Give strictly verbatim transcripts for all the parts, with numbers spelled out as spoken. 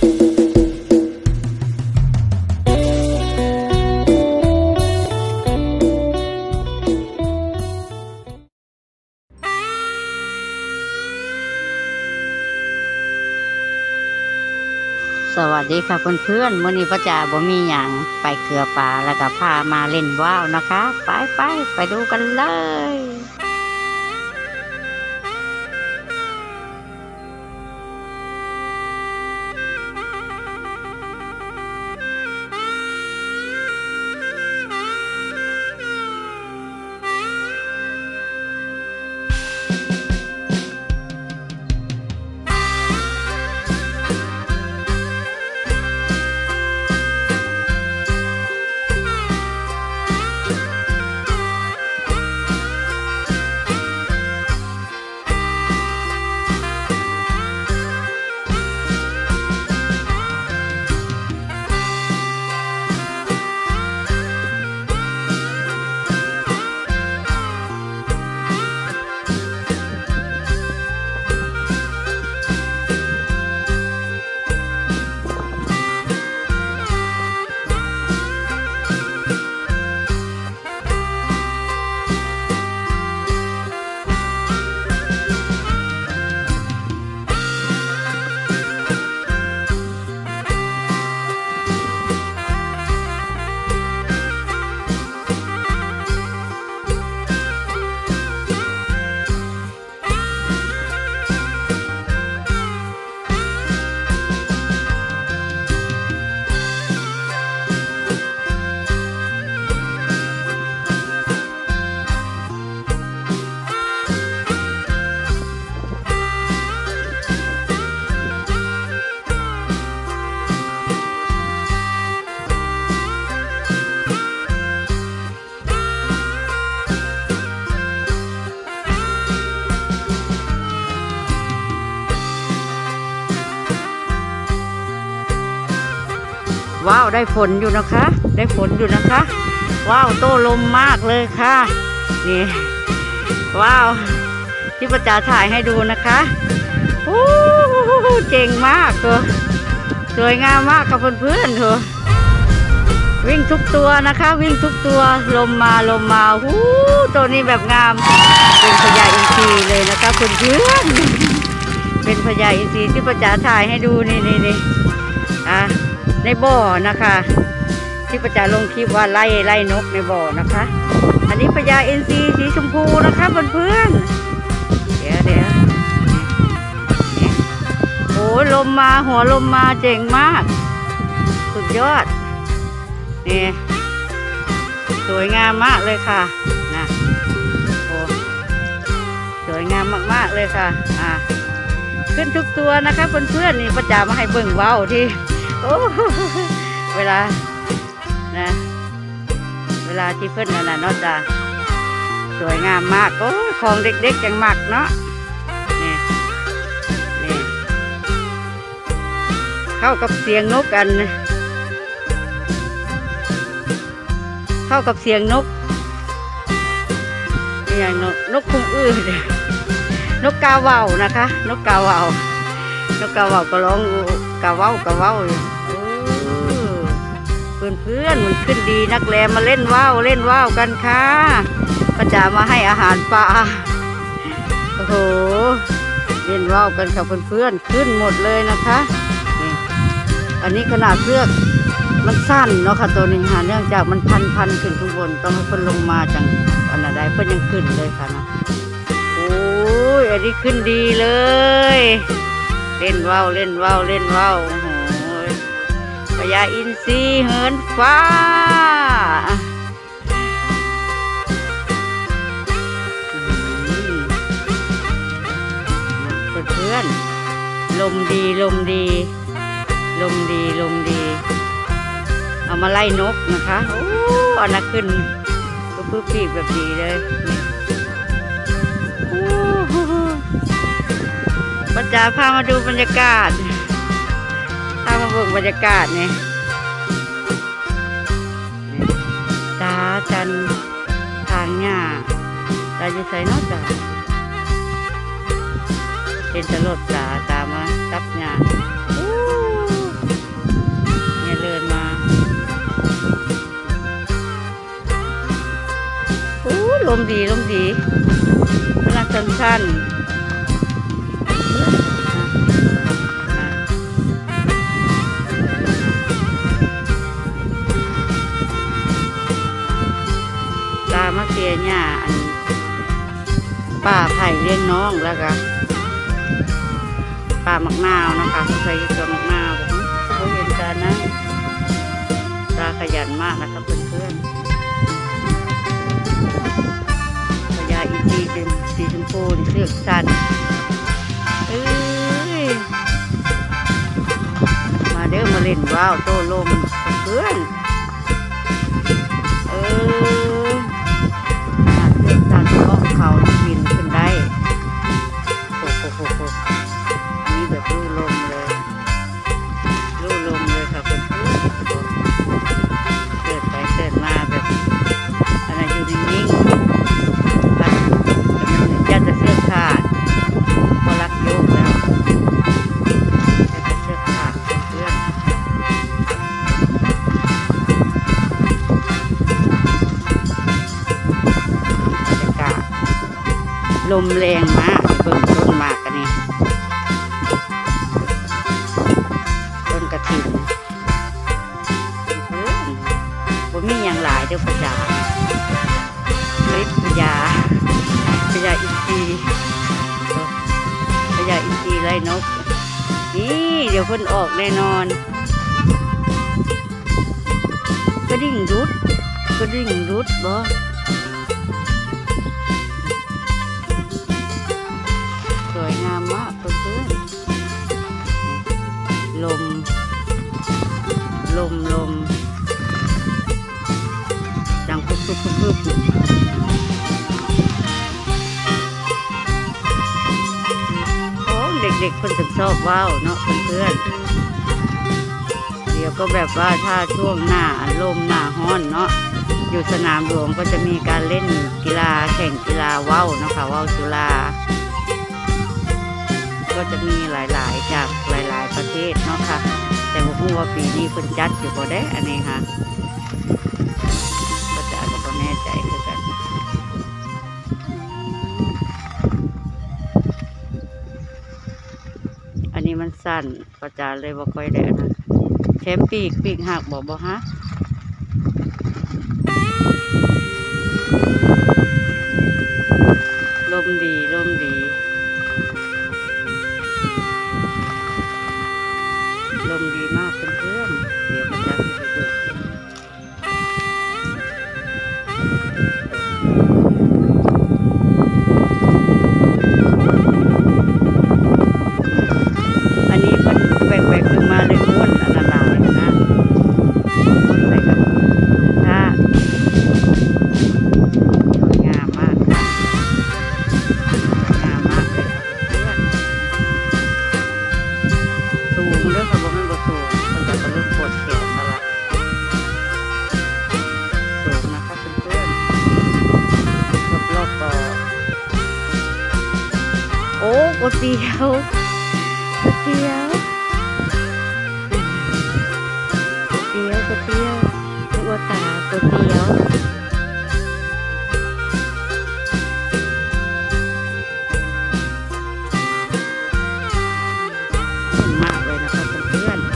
สวัสดีค่ะเพื่อนๆมื้อนี้ป้าจ๋าบ่มีหยังไปเกลือป่าแล้วก็พามาเล่นว่าวนะคะไปไปไปดูกันเลยว้าวได้ฝนอยู่นะคะได้ฝนอยู่นะคะว้าวโต้ลมมากเลยค่ะนี่ว้าวที่ป้าจ๋าถ่ายให้ดูนะคะโอ้เจ๋งมากเถอะสวยงามมากค่ะเพื่อนๆเถอะวิ่งทุกตัวนะคะวิ่งทุกตัวลมมาลมมาหูตัวนี้แบบงามเป็นพญาอินทรีเลยนะคะเพื่อนๆเป็นพญาอินทรีที่ป้าจ๋าถ่ายให้ดูนี่นี่นี่อ่ะในบ่อนะคะที่ป้าจ๋าลงคลิปว่าไล่ไล่นกในบ่อนะคะอันนี้พญาอินทรีสีชมพูนะคะเพื่อนๆเดี๋ยวเดี๋ยวโอ้ลมมาหัวลมมาเจ๋งมากสุดยอดนี่สวยงามมากเลยค่ะนะโอ้สวยงามมากๆเลยค่ะอ่ะขึ้นทุกตัวนะคะเพื่อนๆนี่ป้าจ๋ามาให้เบิ่งว้าวที่โอ้เวลานะเวลาที่เพื่อนนั่นน่ะเนาะจ้ะสวยงามมากโอ้ของเด็กๆจังมากเนาะนี่นี่เข้ากับเสียงนกกันเข้ากับเสียงนกนี่อย่างนกนกคุ้มอื้อนกกาเหว่านะคะนกกาเหว่านกกาเหว่าก็ร้องกาเหว่ากาเหว่าอยู่เพื่อนเพื่อนมันขึ้นดีนักแลมาเล่นว่าวเล่นว่าวกันค่ะป้าจ๋ามาให้อาหารปลาโอ้โหเล่นว่าวกันค่ะเพื่อนเพื่อนขึ้นหมดเลยนะคะนี่อันนี้ขนาดเลือกมันสั้นเนาะค่ะตัวนี้ค่ะเนื่องจากมันพันพันขึ้นข้างบนต้องให้เพิ่นลงมาจังอันนั้นได้เพิ่นยังขึ้นเลยค่ะนะโอ้ยอันนี้ขึ้นดีเลยเล่นว่าวเล่นว่าวเล่นว่าวโอ้โหพญาอินทรีเหินฟ้าเพื่อนๆลมดีลมดีลมดีลมดีเอามาไล่นกนะคะโอ้อันนั้นขึ้นก็พื้นปีกแบบดีเลยป้าจ๋าพามาดูบรรยากาศพามาเบิ่งบรรยากาศเนี่ยตาจันทางหญ้าตาจะใส่นอกจากเป็นตลอดตาตามาตับหญ้ามดีลมดีกำลังสั้นๆตามาเสียหญ้าอันป่าไผ่เลี้ยงน้องแล้วก็ป่ามักนาวนะคะใส่ตัวมักนาวผมเห็นตานะตาขยันมากนะครับเพื่อนๆพญาอีจีเป็นสีชมพูเสือกสันเอ้ยมาเด้อมาเล่นว้าวโตลมเพื่อนเออเสือกสันก็เขาบินขึ้นได้โอ้โหโอ้โหอันนี้แบบลู่ลมเลยลู่ลมเลยค่ะเพื่อนเกิดไปเกิดมาแบบอะไรอยู่นิ่งๆพัดมันยัดจะเสื้อขาดพอรักโยกแล้วยัดจะเสื้อขาดเพื่อนบรรยากาศลมแรงมากเบิ่งต้นหมากกันนี่ต้นกระถิ่นเพื่อนผมมีอย่างหลายเด้อพระจ๋าคลิปพญาพญาอินทรีพญาอินทรีไล่นกนี่เดี๋ยวเพิ่นออกแน่นอนกระดิ่งรุดกระดิ่งรุดบ่สวยงามมากเพื่อนๆลมลมลมดังปุ๊บปุ๊บปุ๊บปุ๊บโอ้เด็กๆคนถึงชอบว้าวเนาะเพื่อนๆเดี๋ยวก็แบบว่าถ้าช่วงหน้าลมหน้าฮ้อนเนาะอยู่สนามหลวงก็จะมีการเล่นกีฬาแข่งกีฬาว่าวเนาะค่ะว่าวจุฬาก็จะมีหลายๆจากหลายๆประเทศเนาะค่ะแต่ว่าพูดว่าปีนี้คนจัดอยู่บ่ได้อันนี้ค่ะก็จะก็แน่ใจคือกันอันนี้มันสั้นก็จะเลยบ่ค่อยได้นะแถมปีกปีกหักบอกบ่ฮะลมดีลมดีลมดีมากเพื่อนๆเดี๋ยวมันจะไปดูอันนี้มันแหวกๆขึ้นมาเลยม้วนอันละลายนะม้วนใส่กับผ้าสวยงามมากค่ะสวยงามมากเลยเพื่อนสูงเรื่องของมันมันสูงมันจะเริ่มปวดแขนแล้วล่ะสูงนะคะเพื่อนๆรอบๆก็โอ้ก๋วยเตี๋ยวก๋วยเตี๋ยวก๋วยเตี๋ยวก๋วยเตี๋ยวตัวตาก๋วยเตี๋ยวมากเลยนะคะเพื่อนๆ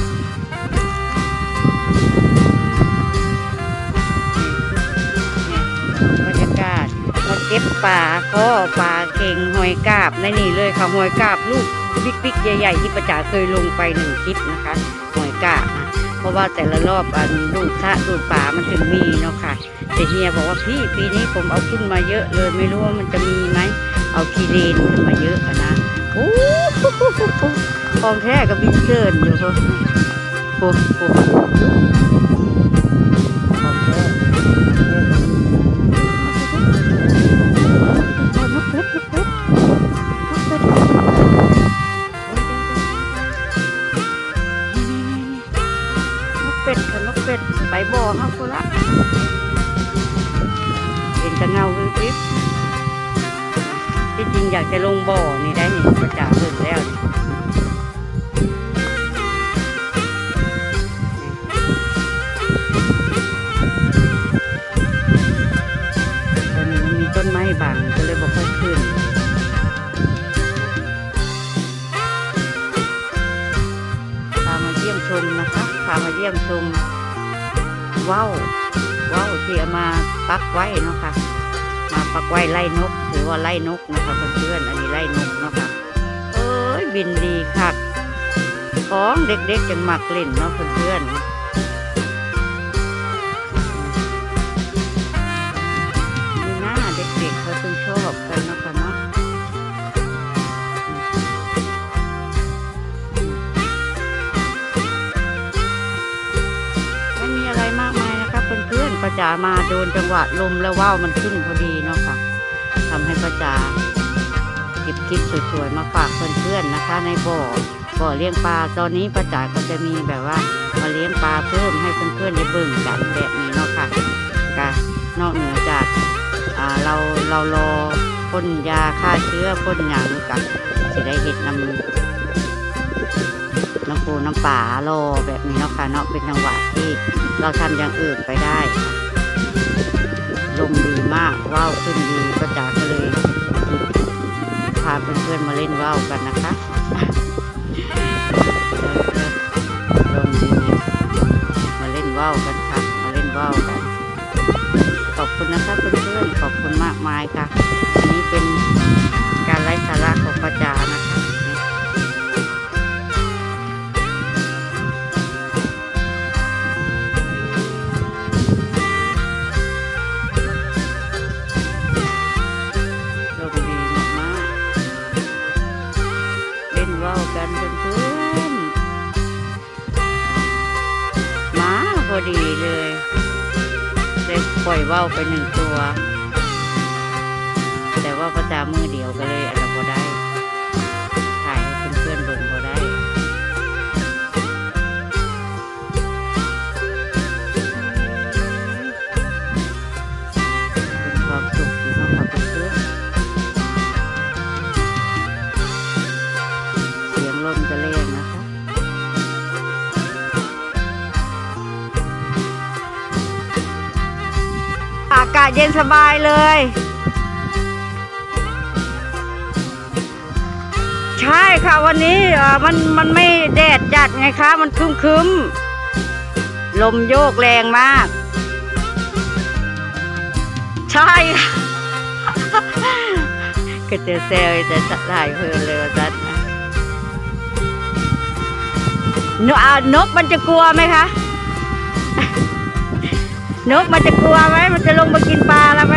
บรรยากาศมาเก็บปลาข้อปลาเข่งหอยกาบในนี่เลยค่ะหอยกาบลูกบิ๊กๆใหญ่ๆที่ประจ๋าเคยลงไปหนึ่งคลิปนะคะหอยกาบเพราะว่าแต่ละรอบอันดูดซะดูดป่ามันถึงมีเนาะค่ะแต่เฮียบอกว่าพี่ปีนี้ผมเอาขึ้นมาเยอะเลยไม่รู้ว่ามันจะมีไหมเอาคีเรนขึ้นมาเยอะนะโอ้ของแท้กับบินเกินอยู่พวกโอ้โหของแท้นกเป็ดนกเป็ดนกเป็ดเป็ดค่ะนกเป็ดไปบ่อห้าคนละเห็นจะเงาคือคลิปที่จริงอยากจะลงบ่อนี่ได้เห็นประจ๋าเพิ่งแล้วตอนนี้มันชมนะคะพามาเยี่ยมชมว่าวว่าวที่เอามาปักไว้เนาะค่ะมาปักไว้ไล่นกหรือว่าไล่นกนะคะเพื่อนๆอันนี้ไล่นกเนาะค่ะเอ้ยบินดีค่ะของเด็กๆจังหมักเล่นเนาะเพื่อนๆนี่นะเด็กๆเขาต้องชอบกันเนาะค่ะเนาะไม่มีอะไรมากมายนะคะเพื่อนๆป้าจ๋ามาโดนจังหวะลมแล้วว่าวมันขึ้นพอดีเนาะค่ะทำให้ป้าจ๋าเก็บคลิปสวยๆมาฝากเพื่อนๆนะคะในบ่อบ่อเลี้ยงปลาตอนนี้ป้าจ๋าก็จะมีแบบว่ามาเลี้ยงปลาเพิ่มให้เพื่อนๆได้เบิ่งกันแบบนี้เนาะค่ะก็นอกเหนือจากอ่าเราเรารอพ่นยาฆ่าเชื้อพ่นหยังกับจะได้เห็ดน้ำน้ำปูน้ำป่ารอแบบนี้เนาะค่ะเนาะเป็นจังหวะที่เราทำอย่างอื่นไปได้ลมดีมากว่าวขึ้นดีป้าจ๋าก็เลยพาเพื่อนๆมาเล่นว่าวกันนะคะลมดีมาเล่นว่าวกันค่ะมาเล่นว่าวกันขอบคุณนะคะเพื่อนๆขอบคุณมากมายค่ะอันนี้เป็นการไร้สาระของป้าจ๋านะคะลมดีมากๆเล่นว่าวกันเพื่อนๆมาพอดีเลยได้ปล่อยว่าวไปหนึ่งตัวแต่ว่าป้าจ๋ามือเดียวก็เลยอะไรพอได้ถ่ายให้เพื่อนๆเบิ่งพอได้เป็นความสุขอยู่เนาะค่ะเพื่อนๆเสียงลมจะเล่นนะคะอากาศเย็นสบายเลยใช่ค่ะวันนี้มันมันไม่แดดจัดไงคะมันครึ้มครึ้มลมโยกแรงมากใช่ค่ะก็จะแซวจะถ่ายเพลินเลยว่าจัดนกนกมันจะกลัวไหมคะนกมันจะกลัวไหมมันจะลงมากินปลาแล้วไหม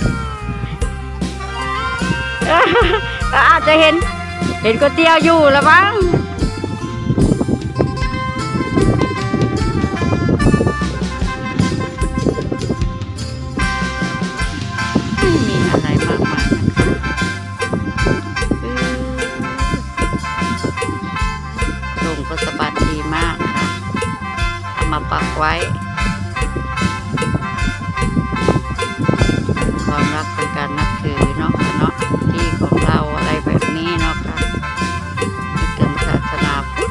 อาจจะเห็นเห็นก๋วยเตี๋ยวอยู่แล้วบ้างไม่มีอะไรมากมายลมก็สะบัดดีมากค่ะเอามาปักไว้ความรักเป็นการนับถือเนาะเนาะที่ของเราอะไรแบบนี้เนาะค่ะที่ถึงศาสนาพุทธ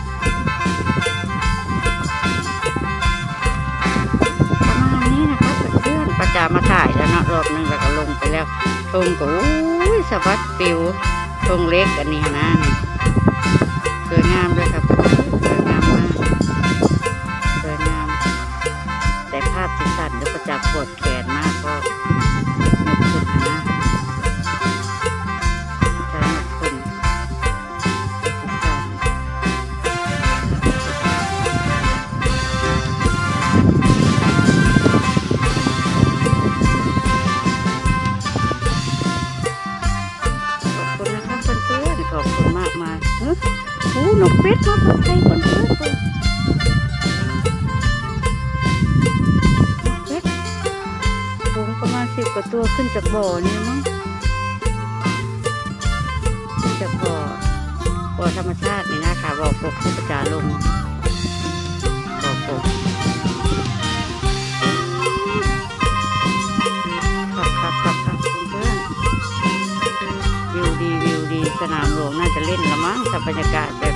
ประมาณนี้นะคะเพื่อนๆป้าจ๋ามาถ่ายแล้วเนาะรอบนึงแล้วก็ลงไปแล้วทงก็อุ้ยสะบัดปิวทงเล็กอันนี้นะสวยงามด้วยครับสวยงามมากสวยงามแต่ภาพที่สั่นแล้วป้าจ๋าปวดแขนมากก็นกเป็ดมาพักไทยคนเพื่อนเป็ดฝูงประมาณสิบกว่าตัวขึ้นจากบ่อนี่มั้งขึ้นจากบ่อบ่อธรรมชาตินี่นะคะบ่อปกที่ประจาลงบ่อปกขับขับขับขับเพื่อนวิวดีวิวดีสนามหลวงน่าจะเล่นละมั้งแต่บรรยากาศ